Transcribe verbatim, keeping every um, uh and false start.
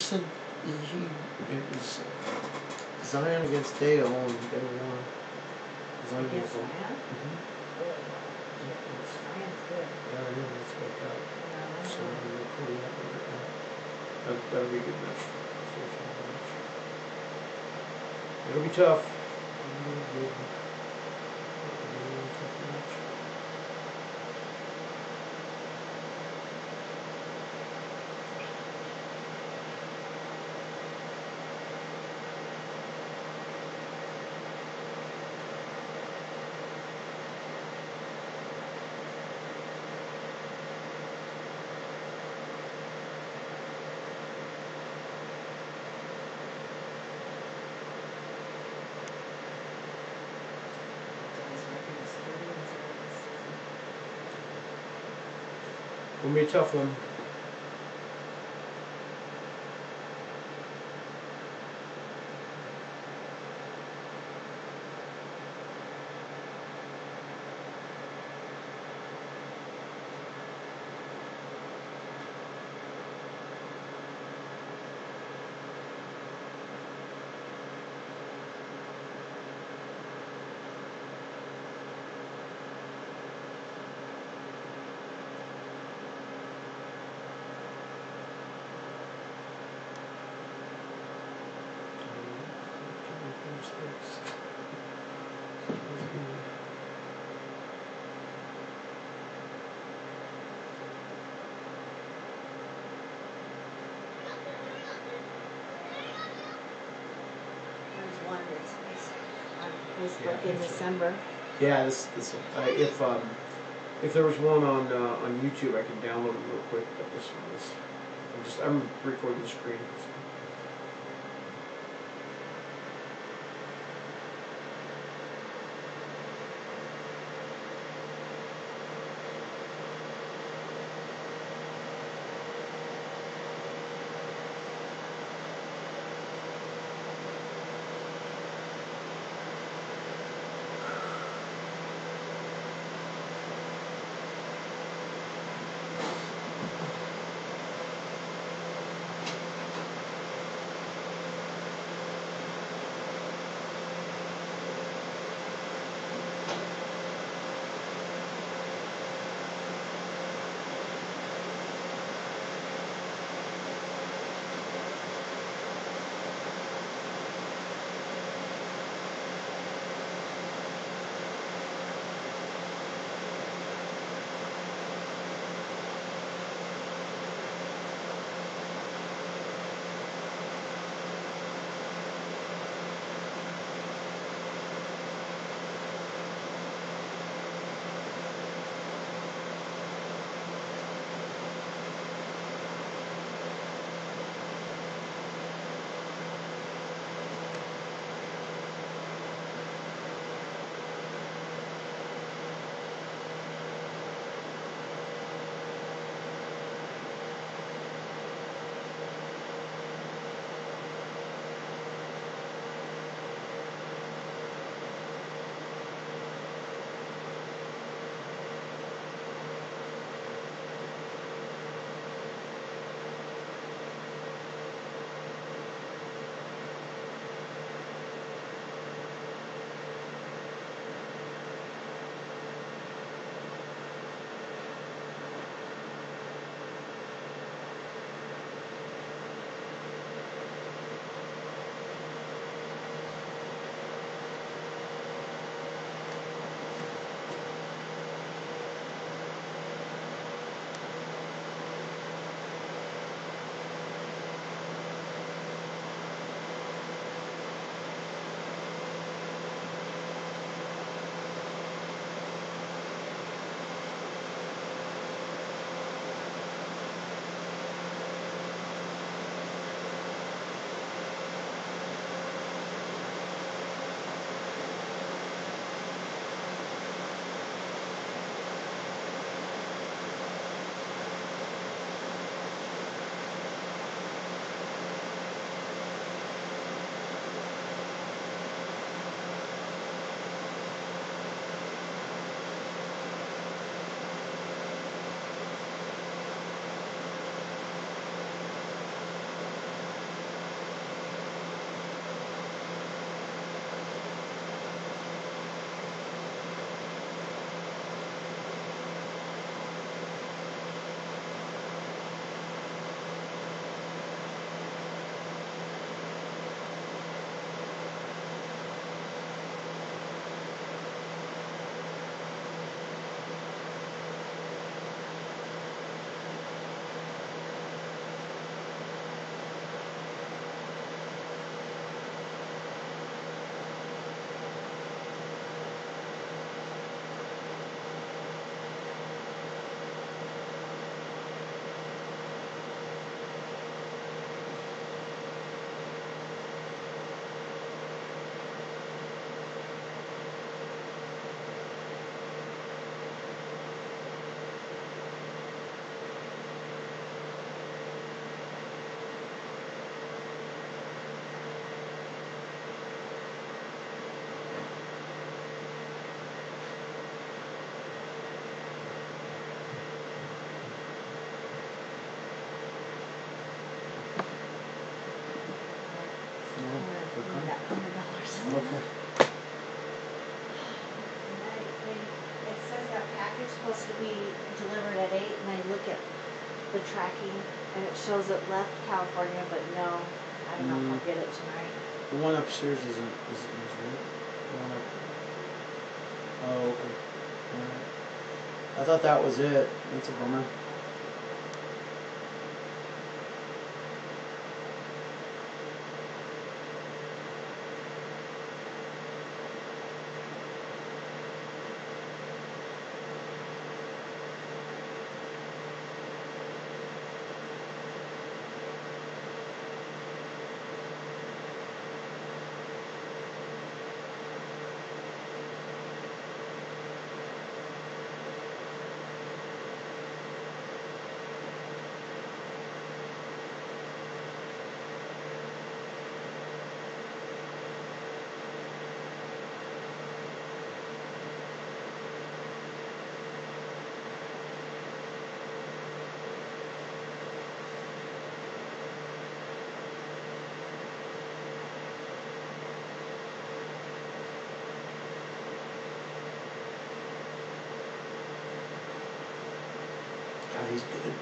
said he, it was Zion against Dale and they won. Zion Against was on. Zion? Mm-hmm. Good. Zion's good. Yeah, I know, let's go out. Yeah, I So know. I'm recording that one right now. That, that'll be a good match. It'll be tough. It'll be a really tough match. Gonna be a tough one. There's one that's on Facebook Yeah, in that's December. Yeah, this this uh, if um if there was one on uh, on YouTube, I can download it real quick. But this one is I'm just I'm recording the screen. that hundred dollars. Okay. It says that package supposed to be delivered at eight, and I look at the tracking, and it shows it left California, but no, I don't know if I'll get it tonight. The one upstairs isn't, isn't, isn't it? The one up. Oh, okay. Alright. I thought that was it. That's a bummer. God, he's good.